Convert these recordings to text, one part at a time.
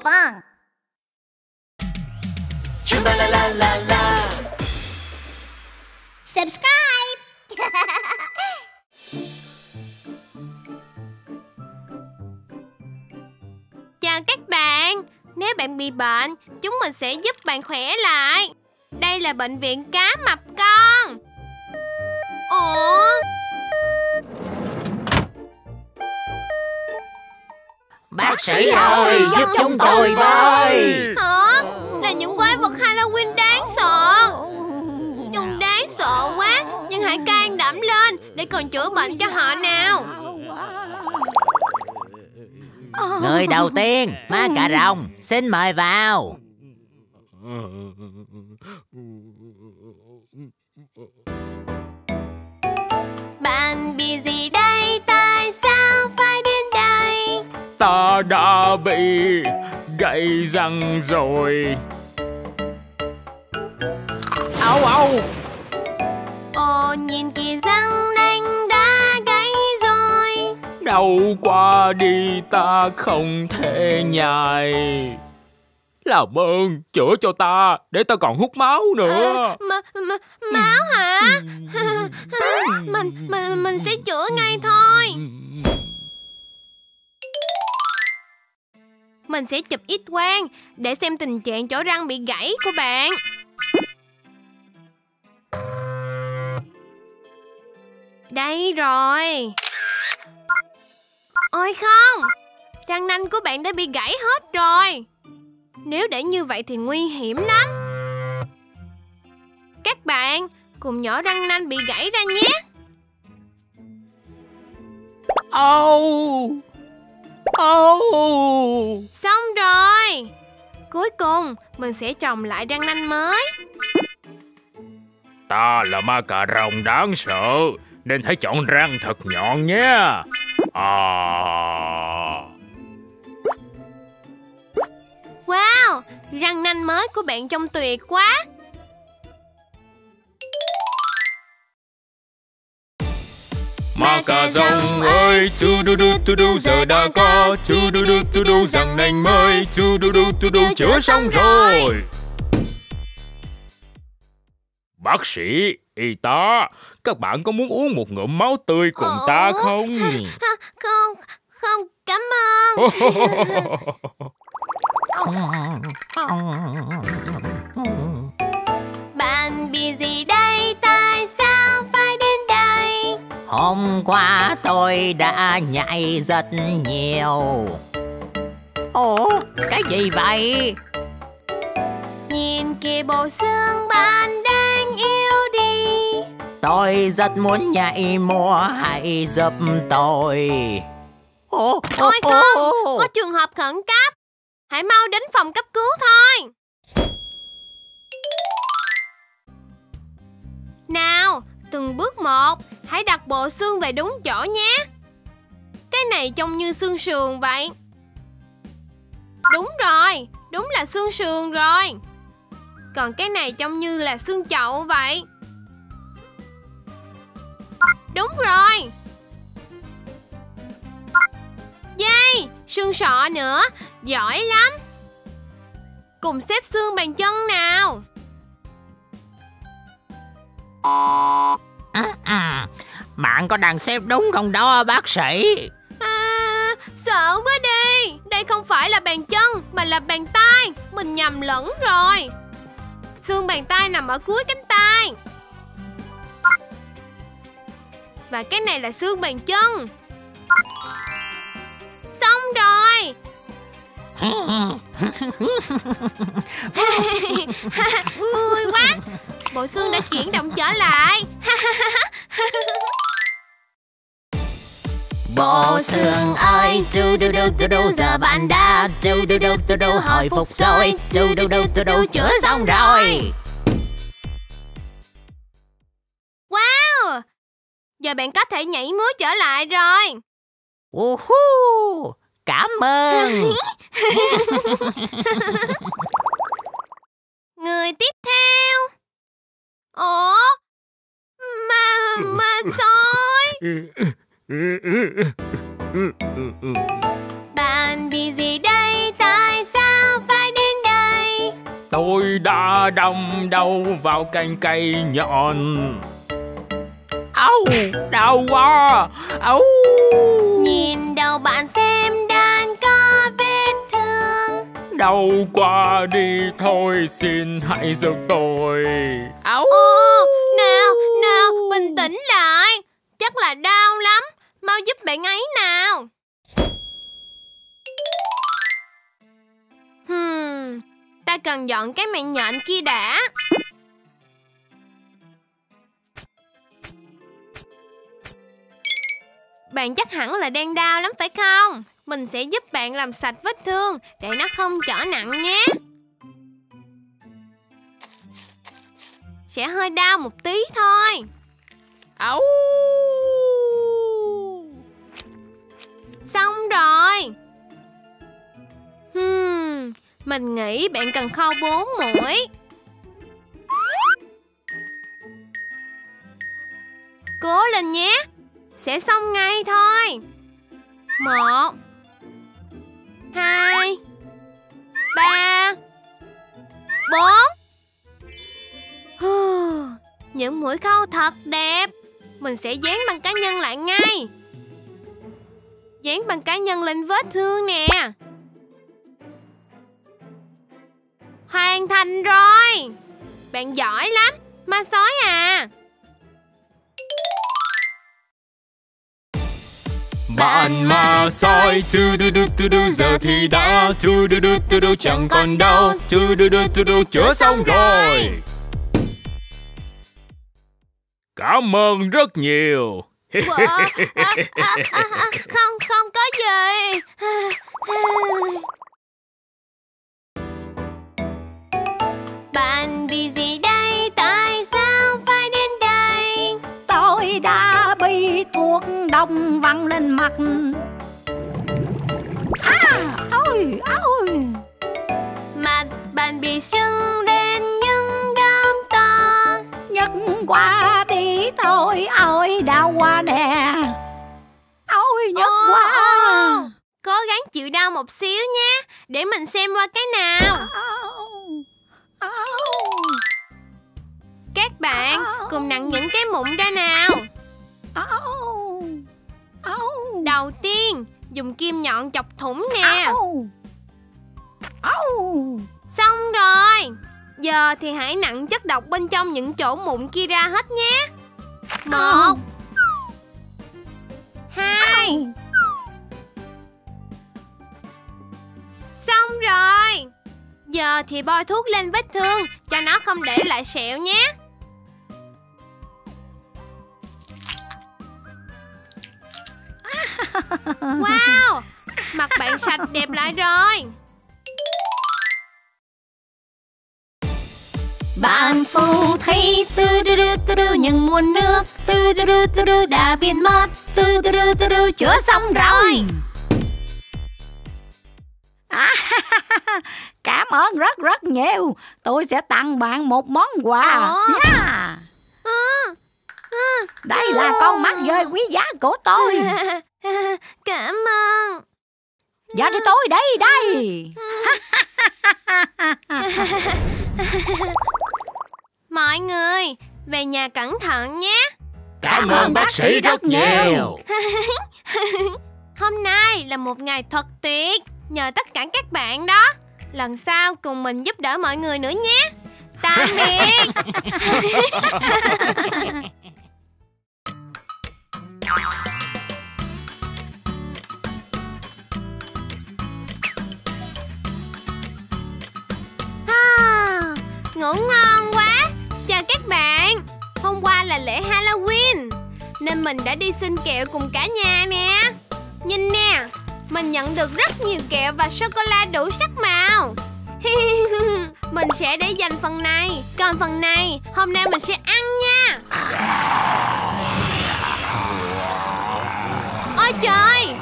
棒。 啦啦啦啦啦 Subscribe. Chào các bạn. Nếu bạn bị bệnh, chúng mình sẽ giúp bạn khỏe lại. Đây là bệnh viện cá mập con. Ủa? Bác sĩ ơi, giúp chúng tôi với. Hả? Là những quái vật Halloween đáng sợ. Chúng đáng sợ quá. Nhưng hãy can đảm lên để còn chữa bệnh cho họ nào. Người đầu tiên, ma cà rồng, xin mời vào. Bạn bị gì đây? Tại sao phải đến đây? Ta đã bị gãy răng rồi. Au au. Ồ, nhìn kìa, răng nanh đã gãy rồi. Đau quá đi, ta không thể nhai. Làm ơn chữa cho ta, để ta còn hút máu nữa. Máu hả? Mình sẽ chữa ngay thôi. Mình sẽ chụp X quang để xem tình trạng chỗ răng bị gãy của bạn. Đây rồi. Ôi không, răng nanh của bạn đã bị gãy hết rồi. Nếu để như vậy thì nguy hiểm lắm. Các bạn cùng nhổ răng nanh bị gãy ra nhé. Au. Au. Xong rồi. Cuối cùng mình sẽ trồng lại răng nanh mới. Ta là ma cà rồng đáng sợ, nên hãy chọn răng thật nhọn nhé. Wow, răng nanh mới của bạn trông tuyệt quá. Ma cà rồng ơi, tu đu giờ đã có tu đu răng nanh mới, tu đu chữa xong rồi. Bác sĩ, y tá, các bạn có muốn uống một ngụm máu tươi cùng ta không? Không, cảm ơn. Bạn bị gì đây? Tại sao phải đến đây? Hôm qua tôi đã nhảy rất nhiều. Ủa, cái gì vậy? Nhìn kìa, bộ xương bạn đang yếu đi. Tôi rất muốn nhảy múa, hãy giúp tôi. Ôi không, có trường hợp khẩn cấp. Hãy mau đến phòng cấp cứu thôi. Nào, từng bước một, hãy đặt bộ xương về đúng chỗ nhé. Cái này trông như xương sườn vậy. Đúng rồi, đúng là xương sườn rồi. Còn cái này trông như là xương chậu vậy. Đúng rồi. Yay, xương sọ nữa, giỏi lắm. Cùng xếp xương bàn chân nào. Bạn có đang xếp đúng không đó bác sĩ? Sợ quá đi. Đây không phải là bàn chân mà là bàn tay. Mình nhầm lẫn rồi. Xương bàn tay nằm ở cuối cánh tay. Và cái này là xương bàn chân. Xong rồi. Vui quá. Bộ xương đã chuyển động trở lại. Bộ xương ơi, tu đu giờ bạn đã tu đu hồi phục rồi, tu đu chữa xong rồi. Wow, giờ bạn có thể nhảy múa trở lại rồi. Cảm ơn. Người tiếp theo. Ủa, ma sói. Bạn bị gì đây? Tại sao tôi đã đâm đầu vào cành cây nhọn. Ау, đau quá. Ау. Nhìn đầu bạn xem đang có vết thương. Đau quá đi thôi, xin hãy giúp tôi. Ау. Nào, bình tĩnh lại. Chắc là đau lắm. Mau giúp bạn ấy nào. Ta cần dọn cái mảng nhện kia đã. Bạn chắc hẳn là đang đau lắm phải không? Mình sẽ giúp bạn làm sạch vết thương để nó không trở nặng nhé. Sẽ hơi đau một tí thôi. Ау. Xong rồi. Mình nghĩ bạn cần khâu 4 mũi. Cố lên nhé. Sẽ xong ngay thôi. 1 2 3 4. Những mũi khâu thật đẹp. Mình sẽ dán băng cá nhân lại ngay. Dán băng cá nhân lên vết thương nè. Hoàn thành rồi. Bạn giỏi lắm, ma sói à. Bạn ma sói giờ thì đã chẳng còn đau, chữa xong rồi. Cảm ơn rất nhiều. Không có gì. Bạn bị gì đây? Tại sao phải đến đây? Tôi đã bị thuốc đông văng lên mặt. Ôi. Mặt bạn bị sưng lên những đốm to. Nhấc qua đi tôi, ôi đau quá nè. Ôi nhức quá. Cố gắng chịu đau một xíu nhé. Để mình xem qua cái nào. Các bạn cùng nặn những cái mụn ra nào. Đầu tiên dùng kim nhọn chọc thủng nè. Xong rồi. Giờ thì hãy nặn chất độc bên trong những chỗ mụn kia ra hết nhé. 1 2. Xong rồi. Giờ thì bôi thuốc lên vết thương cho nó không để lại sẹo nhé. Wow, mặt bạn sạch đẹp lại rồi. Bạn phù thủy những nguồn nước đã biến mất, chữa xong rồi. Cảm ơn rất nhiều. Tôi sẽ tặng bạn một món quà nha. Đây là con mắt dơi quý giá của tôi. Cảm ơn. Giờ thì tôi đây. Mọi người về nhà cẩn thận nhé. Cảm ơn bác sĩ rất nhiều. Hôm nay là một ngày thật tuyệt. Nhờ tất cả các bạn đó. Lần sau cùng mình giúp đỡ mọi người nữa nhé. Tạm biệt. Ngủ ngon quá. Chào các bạn. Hôm qua là lễ Halloween nên mình đã đi xin kẹo cùng cả nhà nè. Nhìn nè, mình nhận được rất nhiều kẹo và sô-cô-la đủ sắc màu. Mình sẽ để dành phần này. Còn phần này hôm nay mình sẽ ăn nha. Ôi trời,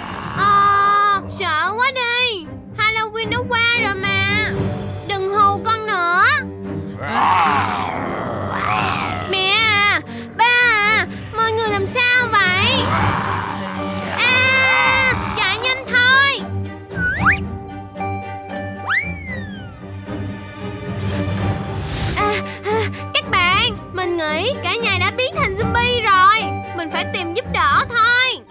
sợ quá đi. Halloween nó qua rồi mà. Đừng hù con nữa. Mẹ à, ba à, mọi người làm sao vậy? Chạy nhanh thôi. phải tìm giúp đỡ thôi.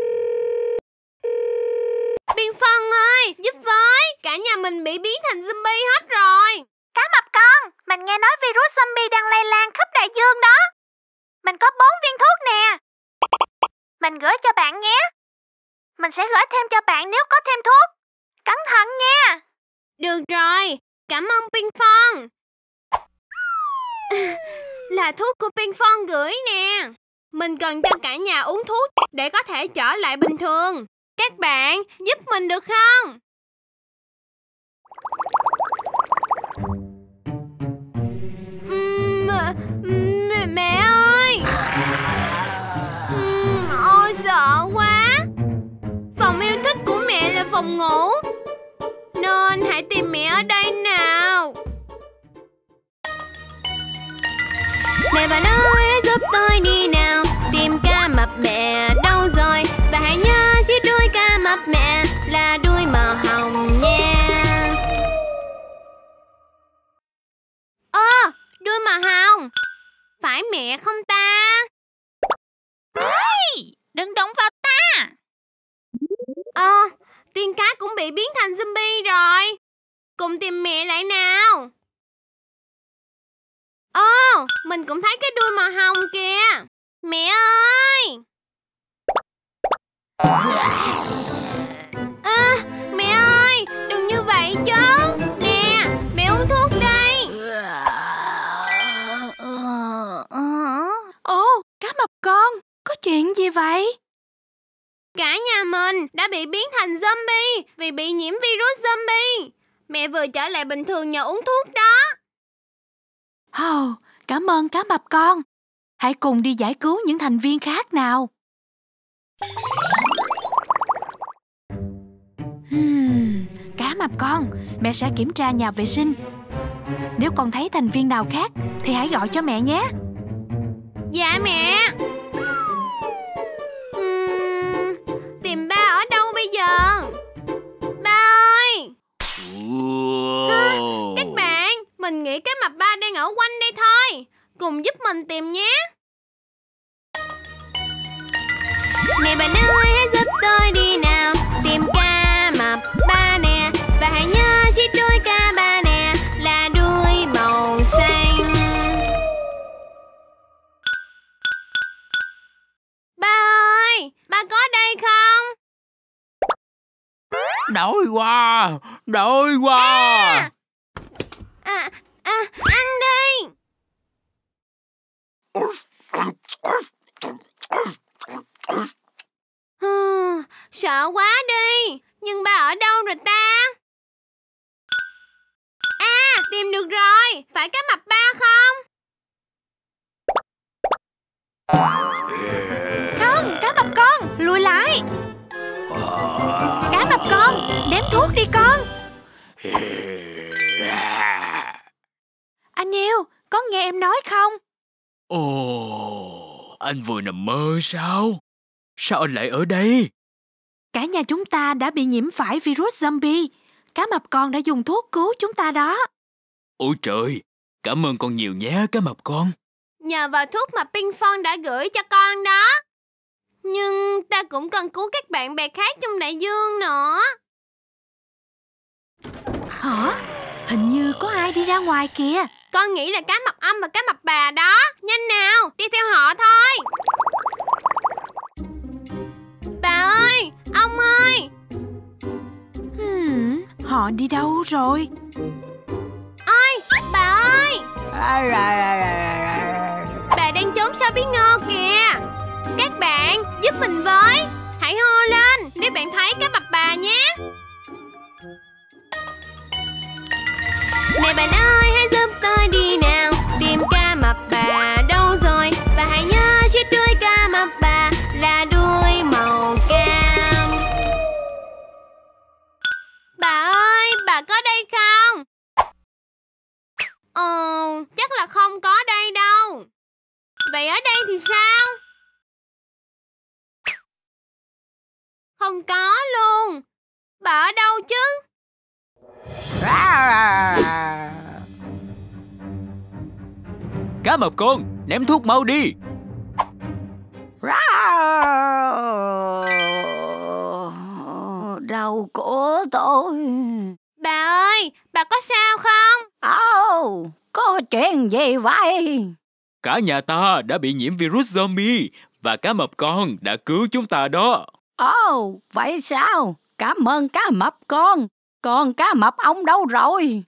Biên Phân ơi, giúp với. Cả nhà mình bị biến thành zombie hết rồi. Cá mập con, mình nghe nói virus zombie đang lây lan khắp đại dương đó. Mình có 4 viên thuốc nè. Mình gửi cho bạn nhé. Mình sẽ gửi thêm cho bạn nếu có thêm thuốc. Cẩn thận nha. Được rồi, cảm ơn Biên Phân. Là thuốc của Biên Phân gửi nè. Mình cần cho cả nhà uống thuốc để có thể trở lại bình thường. Các bạn giúp mình được không? Mẹ ơi! Ôi sợ quá! Phòng yêu thích của mẹ là phòng ngủ, nên hãy tìm mẹ ở đây nào. Nè bạn ơi, hãy giúp tôi đi nào. Tìm cá mập mẹ đâu rồi? Và hãy nhớ chiếc đuôi cá mập mẹ là đuôi màu hồng nha. Đuôi màu hồng. Phải mẹ không ta? Ê, đừng động vào ta. Tiên cá cũng bị biến thành zombie rồi. Cùng tìm mẹ lại nào. Mình cũng thấy cái đuôi màu hồng kìa. Mẹ ơi! Mẹ ơi, đừng như vậy chứ. Nè, mẹ uống thuốc đi. Cá mập con, có chuyện gì vậy? Cả nhà mình đã bị biến thành zombie vì bị nhiễm virus zombie. Mẹ vừa trở lại bình thường nhờ uống thuốc đó. Cảm ơn cá mập con. Hãy cùng đi giải cứu những thành viên khác nào. Cá mập con, mẹ sẽ kiểm tra nhà vệ sinh. Nếu con thấy thành viên nào khác thì hãy gọi cho mẹ nhé. Dạ mẹ. Tìm ba ở đâu bây giờ? Ba ơi! Các bạn, mình nghĩ cái mập ba đang ở quanh đây thôi. Cùng giúp mình tìm nhé. Nè bạn ơi, hãy giúp tôi đi nào. Tìm cá mập ba nè. Và hãy nhớ chiếc đuôi cá ba nè là đuôi màu xanh. Ba ơi, ba có đây không? Đói quá. Ăn đi. Sợ quá đi. Nhưng ba ở đâu rồi ta? Tìm được rồi. Phải cá mập ba không? Không, cá mập con, lùi lại. Cá mập con, ném thuốc đi con. Anh yêu, có nghe em nói không? Anh vừa nằm mơ sao? Sao anh lại ở đây? Cả nhà chúng ta đã bị nhiễm phải virus zombie. Cá mập con đã dùng thuốc cứu chúng ta đó. Ôi trời, cảm ơn con nhiều nhé cá mập con. Nhờ vào thuốc mà Biên Phân đã gửi cho con đó. Nhưng ta cũng cần cứu các bạn bè khác trong đại dương nữa. Hả? Hình như có ai đi ra ngoài kìa. Con nghĩ là cá mập âm và cá mập bà đó. Nhanh nào, đi theo họ thôi. Bà ơi, ông ơi. Họ đi đâu rồi? Ôi, bà ơi. Bà đang trốn sau bí ngô kìa. Các bạn, giúp mình với. Hãy hô lên nếu bạn thấy cá mập bà nhé. Nè bạn ơi, hãy giúp tôi đi nào. Tìm cá mập bà đâu rồi? Và hãy nhớ chiếc đuôi cá mập bà là đuôi màu cam. Bà ơi, bà có đây không? Chắc là không có đây đâu. Vậy ở đây thì sao? Không có luôn. Bà ở đâu chứ? Cá mập con, ném thuốc mau đi. đầu của tôi. Bà ơi, bà có sao không? Có chuyện gì vậy? Cả nhà ta đã bị nhiễm virus zombie và cá mập con đã cứu chúng ta đó. Vậy sao? Cảm ơn cá mập con. Còn cá mập ông đâu rồi?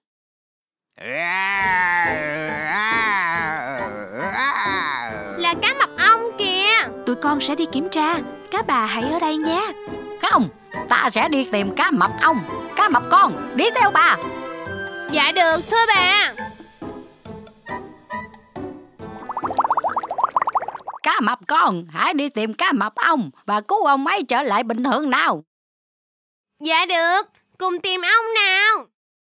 Là cá mập ong kìa. Tụi con sẽ đi kiểm tra. Các bà hãy ở đây nhé. Không, ta sẽ đi tìm cá mập ong. Cá mập con, đi theo bà. Dạ được, thưa bà. Cá mập con, hãy đi tìm cá mập ong và cứu ông ấy trở lại bình thường nào. Dạ được, cùng tìm ong nào.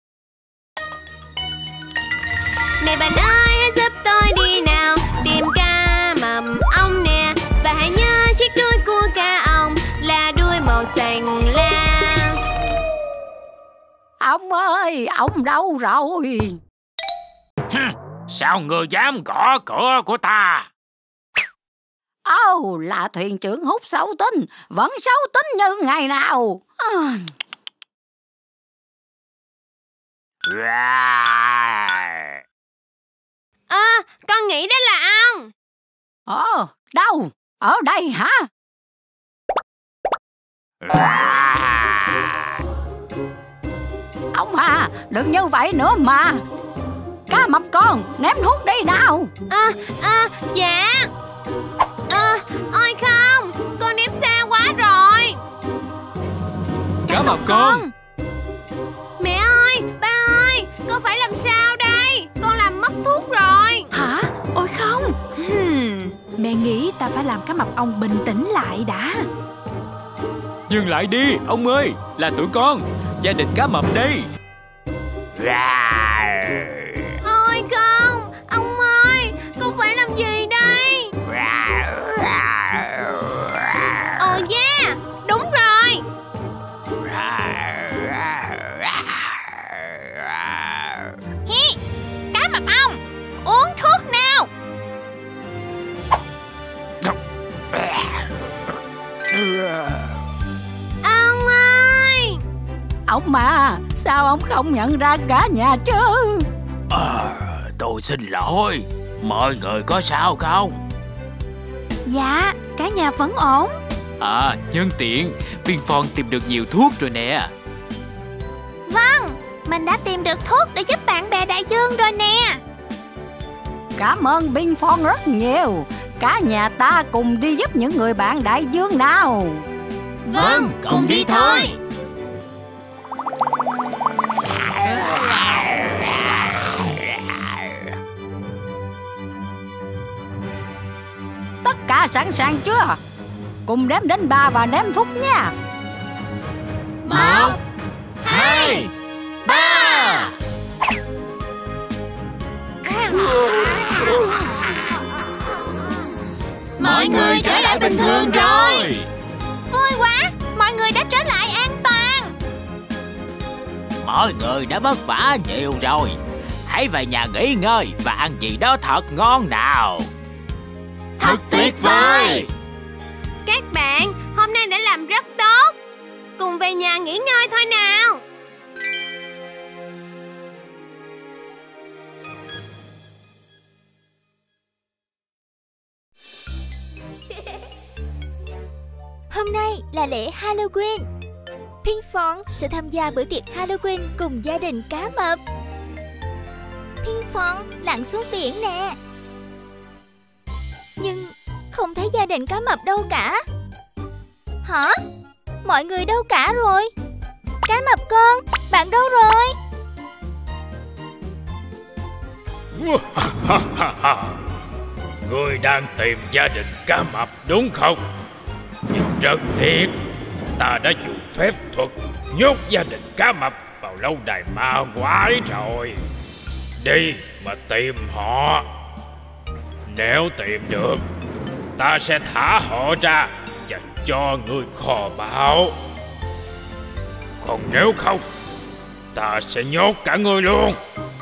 Này bạn ơi, hãy giúp tôi đi nào, tìm cá mập ong nè. Và hãy nhớ chiếc đuôi của cá ong là đuôi màu xanh lam. Ông ơi, ông đâu rồi? Sao ngươi dám gõ cửa của ta? Là thuyền trưởng hút xấu tính, vẫn xấu tính như ngày nào. Con nghĩ đó là ong. Đâu? Ở đây hả? Ông à, đừng như vậy nữa mà. Cá mập con, ném thuốc đi nào. Dạ. Ôi không, con ném xa quá rồi. Cá mập con. Mẹ ơi, ba ơi, con phải làm sao đây? Con làm mất thuốc rồi. Hả? Ôi không. Mẹ nghĩ ta phải làm cá mập ong bình tĩnh lại đã. Dừng lại đi, ông ơi. Là tụi con, gia đình cá mập đây. Ôi không, ông ơi, con phải làm gì đây? Yeah, đúng rồi. Cá mập ong, uống thuốc nào. Ông ơi. Ông mà, sao ông không nhận ra cả nhà chứ? Tôi xin lỗi. Mọi người có sao không? Dạ, cả nhà vẫn ổn. Nhân tiện, Biên Phong tìm được nhiều thuốc rồi nè. Vâng, mình đã tìm được thuốc để giúp bạn bè đại dương rồi nè. Cảm ơn Biên Phong rất nhiều. Cả nhà ta cùng đi giúp những người bạn đại dương nào. Vâng, cùng đi thôi. Tất cả sẵn sàng chưa? Cùng đếm đến 3 và ném thuốc nha. 1, 2, 3. Mọi người trở lại bình thường rồi. Vui quá, mọi người đã trở lại an toàn. Mọi người đã vất vả nhiều rồi. Hãy về nhà nghỉ ngơi và ăn gì đó thật ngon nào. Thật tuyệt vời. Các bạn, hôm nay đã làm rất tốt. Cùng về nhà nghỉ ngơi thôi nào. Hôm nay là lễ Halloween. Pink Phong sẽ tham gia bữa tiệc Halloween cùng gia đình cá mập. Pink Phong lặn xuống biển nè. Nhưng không thấy gia đình cá mập đâu cả. Hả? Mọi người đâu cả rồi? Cá mập con, bạn đâu rồi? Ngươi đang tìm gia đình cá mập đúng không? Nhưng rất tiếc, ta đã dùng phép thuật nhốt gia đình cá mập vào lâu đài ma quái rồi. Đi mà tìm họ. Nếu tìm được, ta sẽ thả họ ra và cho ngươi kho báu. Còn nếu không, ta sẽ nhốt cả ngươi luôn.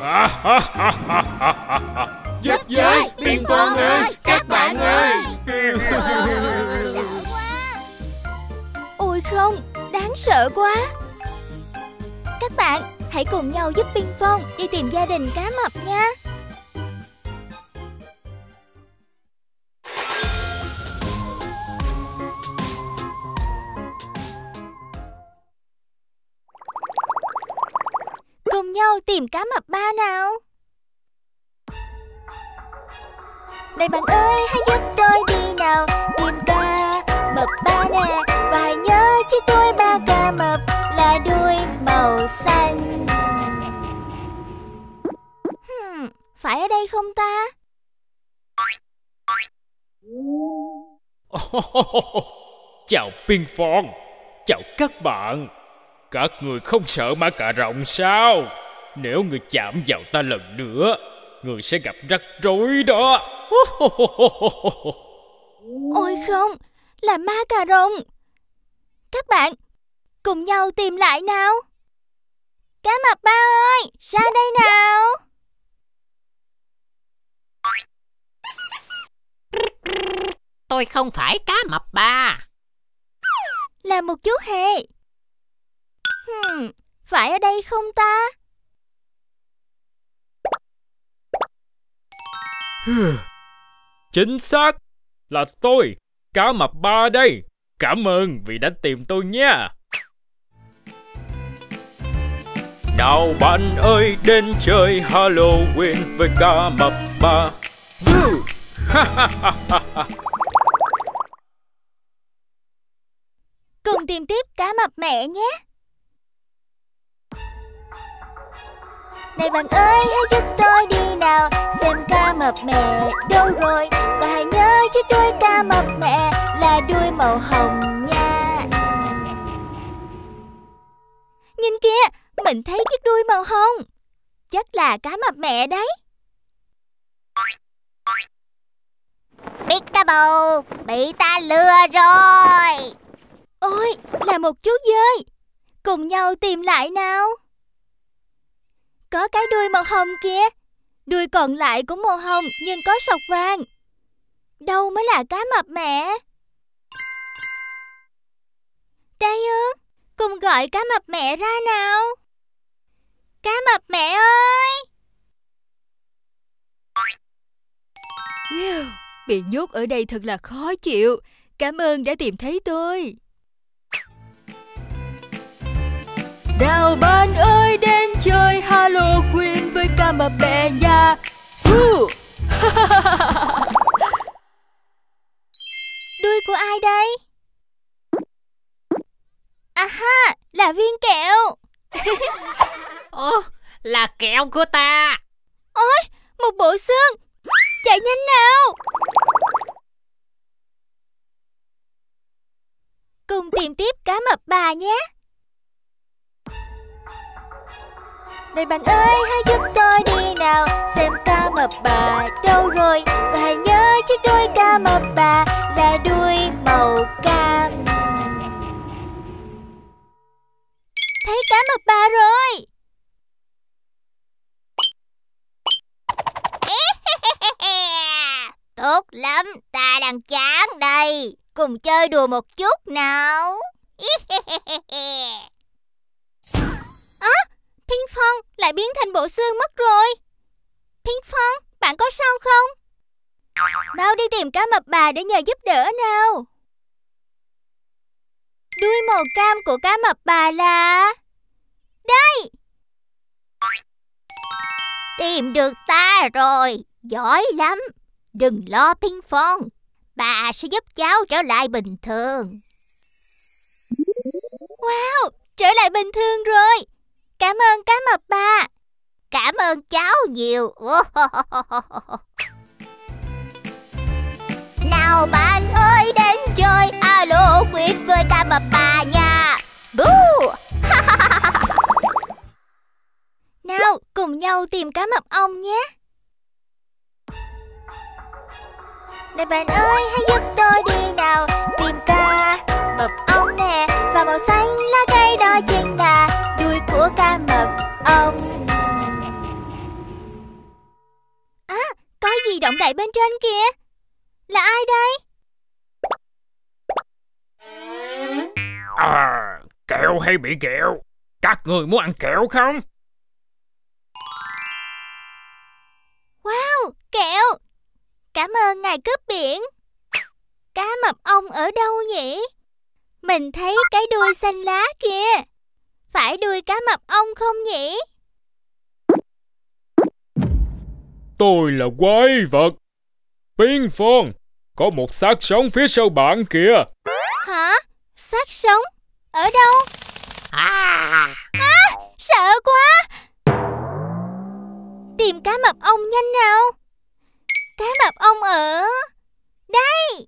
Giúp với, Biên Phong ơi, các bạn ơi. Ôi không, đáng sợ quá. Các bạn hãy cùng nhau giúp Ping Phong đi tìm gia đình cá mập nha. Cùng nhau tìm cá mập ba nào. Này bạn ơi, hãy giúp tôi đi nào, tìm cá mập ba nè. Và hãy nhớ chiếc đuôi ba cá mập là đuôi màu xanh. Phải ở đây không ta? Chào Ping Phong, chào các bạn. Các người không sợ ma cà rồng sao? Nếu người chạm vào ta lần nữa, người sẽ gặp rắc rối đó. Ôi không, là ma cà rồng. Các bạn cùng nhau tìm lại nào. Cá mập ba ơi, ra đây nào. Tôi không phải cá mập ba. Là một chú hề. Phải ở đây không ta? Chính xác, là tôi, cá mập ba đây. Cảm ơn vì đã tìm tôi nha. Nào bạn ơi, đến chơi Halloween với cá mập ba. Cùng tìm tiếp cá mập mẹ nhé. Này bạn ơi, hãy giúp tôi đi nào, xem cá mập mẹ đâu rồi. Và hãy nhớ chiếc đuôi cá mập mẹ là đuôi màu hồng nha. Nhìn kìa, mình thấy chiếc đuôi màu hồng. Chắc là cá mập mẹ đấy. Peekaboo, bị ta lừa rồi. Ôi, là một chú dơi. Cùng nhau tìm lại nào. Có cái đuôi màu hồng kìa. Đuôi còn lại cũng màu hồng nhưng có sọc vàng. Đâu mới là cá mập mẹ? Đây ư, cùng gọi cá mập mẹ ra nào. Cá mập mẹ ơi! Bị nhốt ở đây thật là khó chịu. Cảm ơn đã tìm thấy tôi. Nào bạn ơi, đến chơi Halloween với cá mập mẹ nha. Đuôi của ai đây? À, là viên kẹo. Ồ, là kẹo của ta. Ôi, một bộ xương. Chạy nhanh nào. Cùng tìm tiếp cá mập bà nhé. Này bạn ơi, hãy giúp tôi đi nào, xem cá mập bà đâu rồi. Và hãy nhớ chiếc đuôi cá mập bà là đuôi màu cam. Thấy cá mập bà rồi. Tốt lắm, ta đang chán đây. Cùng chơi đùa một chút nào. Ping Phong lại biến thành bộ xương mất rồi. Ping Phong, bạn có sao không? Mau đi tìm cá mập bà để nhờ giúp đỡ nào. Đuôi màu cam của cá mập bà là... đây! Tìm được ta rồi, giỏi lắm. Đừng lo Ping Phong, bà sẽ giúp cháu trở lại bình thường. Wow, trở lại bình thường rồi. Cảm ơn cá mập bà. Cảm ơn cháu nhiều. Nào bạn ơi, đến chơi Halloween với cá mập bà nha. Nào, cùng nhau tìm cá mập ong nhé. Này bạn ơi, hãy giúp tôi đi nào, tìm cá mập ong nè. Và màu xanh lá cây đó chính là đuôi của cá mập ong. À, có gì động đậy bên trên kìa. Là ai đây? Kẹo hay bị kẹo? Các người muốn ăn kẹo không? Wow, kẹo! Cảm ơn ngài cướp biển. Cá mập ong ở đâu nhỉ? Mình thấy cái đuôi xanh lá kìa. Phải đuôi cá mập ong không nhỉ? Tôi là quái vật. Ping Phong, có một xác sống phía sau bạn kìa. Hả? Xác sống? Ở đâu? Sợ quá! Tìm cá mập ong nhanh nào. Cá mập ong ở đây.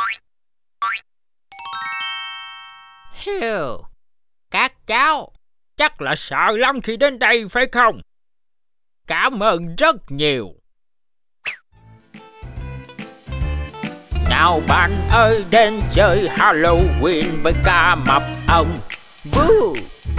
Hiu, các cháu chắc là sợ lắm khi đến đây phải không? Cảm ơn rất nhiều. Nào bạn ơi, đến chơi Halloween với cá mập ong. Boo!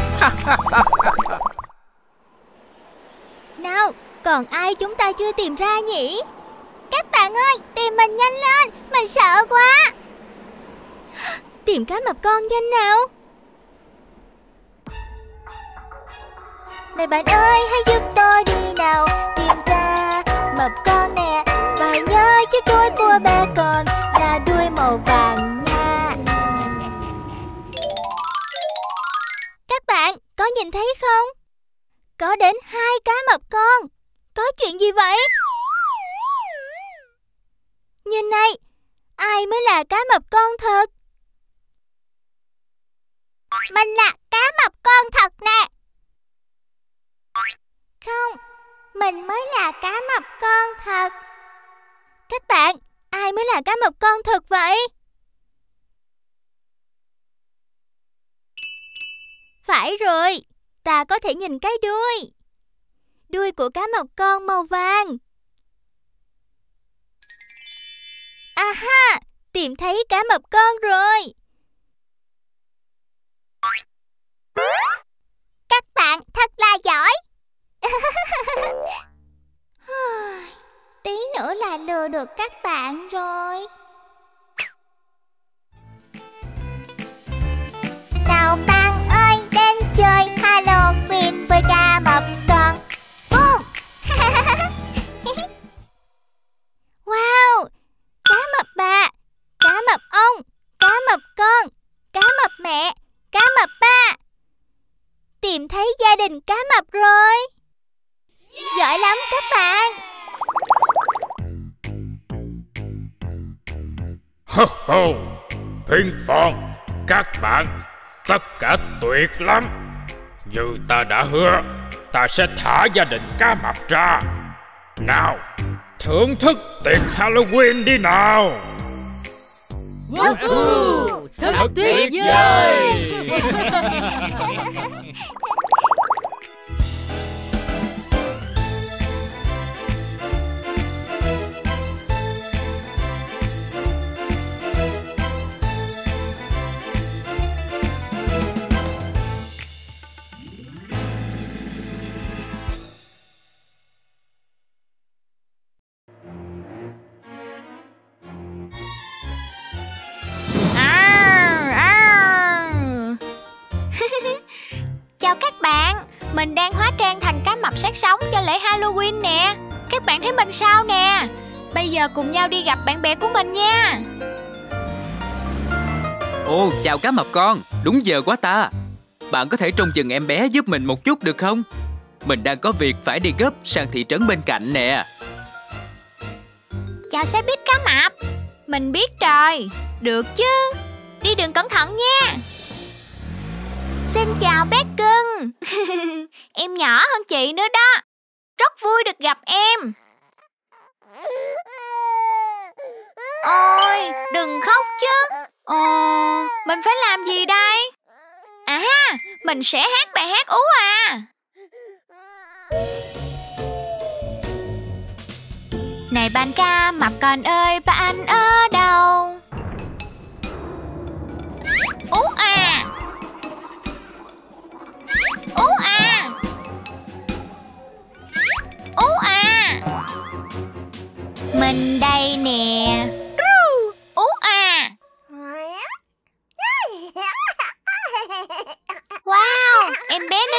Nào, còn ai chúng ta chưa tìm ra nhỉ? Các bạn ơi, tìm mình nhanh lên, mình sợ quá. Tìm cá mập con nhanh nào. Này bạn ơi, hãy giúp tôi đi nào. Tìm cá mập con nè. Và hãy nhớ chiếc đuôi của bé con là đuôi màu vàng nha. Các bạn có nhìn thấy không? Có đến 2 cá mập con. Có chuyện gì vậy? Nhìn này, ai mới là cá mập con thật? Mình là cá mập con thật nè. Không, mình mới là cá mập con thật. Các bạn, ai mới là cá mập con thật vậy? Phải rồi, ta có thể nhìn cái đuôi. Đuôi của cá mập con màu vàng. Ha, tìm thấy cá mập con rồi. Các bạn thật là giỏi. Tí nữa là lừa được các bạn rồi. Nào bạn ơi, đến chơi Halloween với cá mập con. Boom! Wow! Cá mập bà, cá mập ông, cá mập con, cá mập mẹ, cá mập ba. Tìm thấy gia đình cá mập rồi. Giỏi lắm các bạn. Ho ho, Ping Phong, các bạn, tất cả tuyệt lắm. Như ta đã hứa, ta sẽ thả gia đình cá mập ra. Nào, thưởng thức tiệc Halloween đi nào. Woohoo! Thật tuyệt vời! Chào các bạn, mình đang hóa trang thành cá mập xác sống cho lễ Halloween nè. Các bạn thấy mình sao nè? Bây giờ cùng nhau đi gặp bạn bè của mình nha. Ồ, chào cá mập con, đúng giờ quá ta. Bạn có thể trông chừng em bé giúp mình một chút được không? Mình đang có việc phải đi gấp sang thị trấn bên cạnh nè. Chào xe buýt cá mập. Mình biết rồi, được chứ. Đi đường cẩn thận nha. Xin chào bé cưng. Em nhỏ hơn chị nữa đó. Rất vui được gặp em. Ôi, đừng khóc chứ. Mình phải làm gì đây? À ha, mình sẽ hát bài hát ú à. Này bạn cá mập con ơi, bạn ở đâu? Ú à. Ú à. Ú à. Mình đây nè. Ú à. Wow, em bé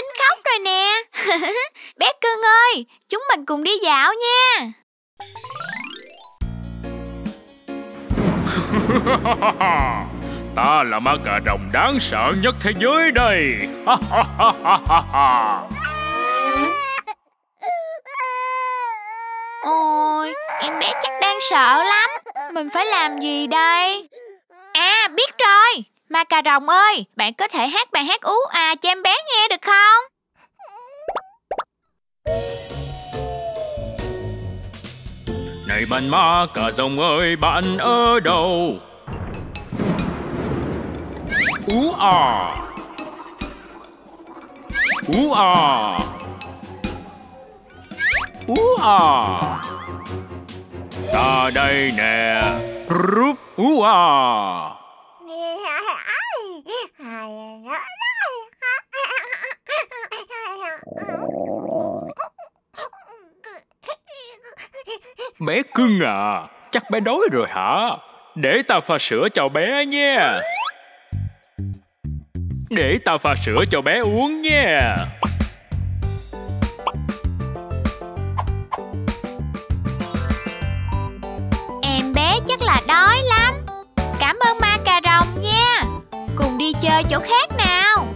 Bé cưng ơi, chúng mình cùng đi dạo nha. Ta là ma cà rồng đáng sợ nhất thế giới đây. Ôi, em bé chắc đang sợ lắm. Mình phải làm gì đây? À, biết rồi. Ma cà rồng ơi, bạn có thể hát bài hát ú à cho em bé nghe được không? Này bạn ma cà rồng ơi, bạn ở đâu? Ú à, ú à, ú à. Ta đây nè. Rúp ú à. Bé cưng à, chắc bé đói rồi hả? Để ta pha sữa cho bé nha. Để ta pha sữa cho bé uống nha. Em bé chắc là đói lắm. Cảm ơn ma cà rồng nha. Cùng đi chơi chỗ khác nào.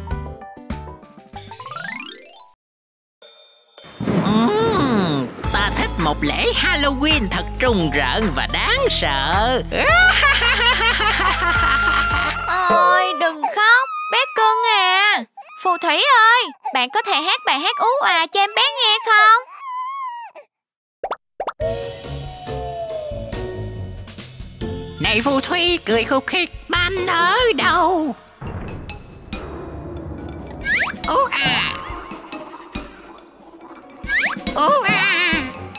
Ta thích một lễ Halloween thật rùng rợn và đáng sợ. Ôi, đừng khóc, bé cưng à. Phù thủy ơi, bạn có thể hát bài hát ú à cho em bé nghe không? Này phù thủy cười khúc khích, bạn ở đâu? Ú à, ú à,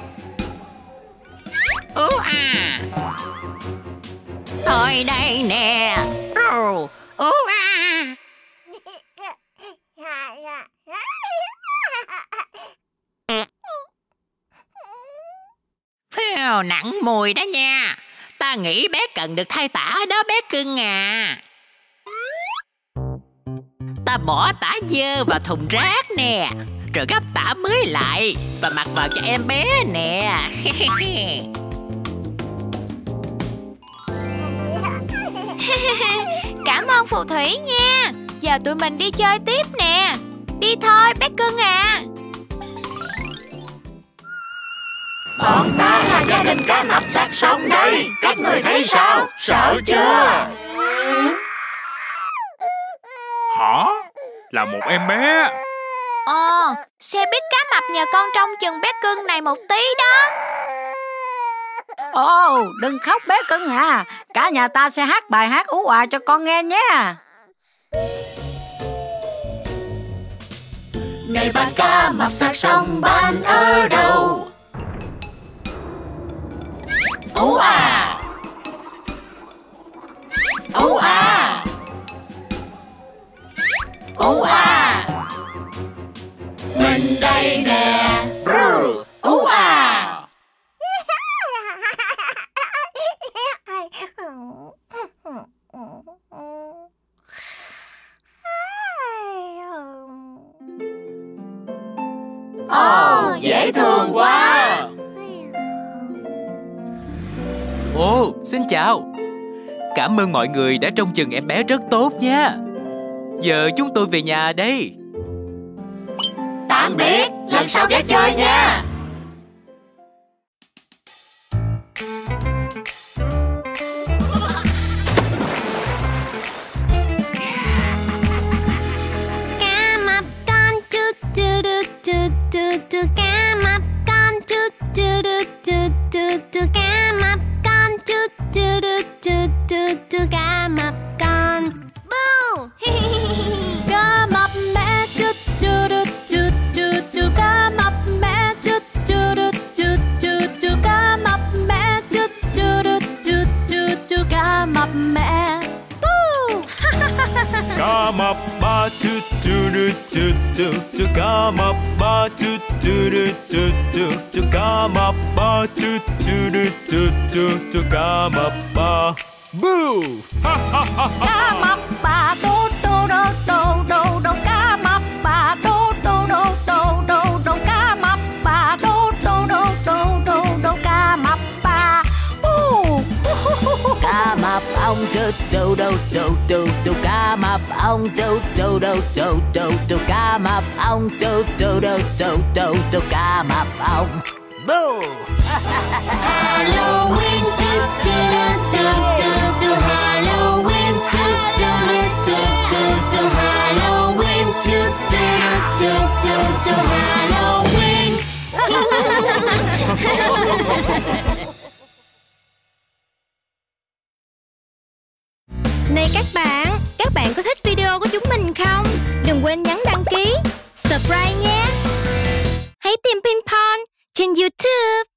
ú à. Thôi đây nè. Ú à. Phèo, nặng mùi đó nha. Ta nghĩ bé cần được thay tả đó bé cưng à. Ta bỏ tả dơ vào thùng rác nè, rồi gấp tả mới lại và mặc vào cho em bé nè. Cảm ơn phù thủy nha. Giờ tụi mình đi chơi tiếp nè. Đi thôi bé cưng à. Bọn ta là gia đình cá mập xác sống đây. Các người thấy sao? Sợ chưa? Hả? Là một em bé. Xe buýt cá mập nhờ con trông chừng bé cưng này một tí đó. Ồ, đừng khóc bé cưng à. Cả nhà ta sẽ hát bài hát ú à cho con nghe nhé. Này bạn cá mập xác sống, bạn ở đâu? Ú à, ú à, ú à. Mình đây nè. Ú à. Ồ, dễ thương quá. Ồ, xin chào. Cảm ơn mọi người đã trông chừng em bé rất tốt nha. Giờ chúng tôi về nhà đây. Tạm biệt, lần sau ghé chơi nha. Cá mập con chút chút chút chút chút, cá mập con chút chút chút chút chút, cá mập con chút chút chút chút chút, cá mập con. Boo! Cá mập mẹ chút chút chút chút chút, cá mập mẹ chút chút chút chút chút, cá mập mẹ chút chút chút chút chút, cá mập mẹ. Cá mập ba chút chút chút chút chút, cá mập ba chút chút chút chút chút, cá mập ba chút chút chút chút chút, cá mập ba. Boo! Cá mập bà đô đô đô đô đô đô, cá mập bà đô đô đô đô đô tu đu tu tu tu cá mập ông tu tu đu tu tu tu cá mập ông tu tu đu tu tu tu cá mập ông. Boo! Halloween tu tu tu tu tu Halloween tu tu tu tu tu Halloween tu tu tu tu tu Halloween. Này các bạn có thích video của chúng mình không? Đừng quên nhấn đăng ký, subscribe nhé. Hãy tìm Ping Pong trên YouTube.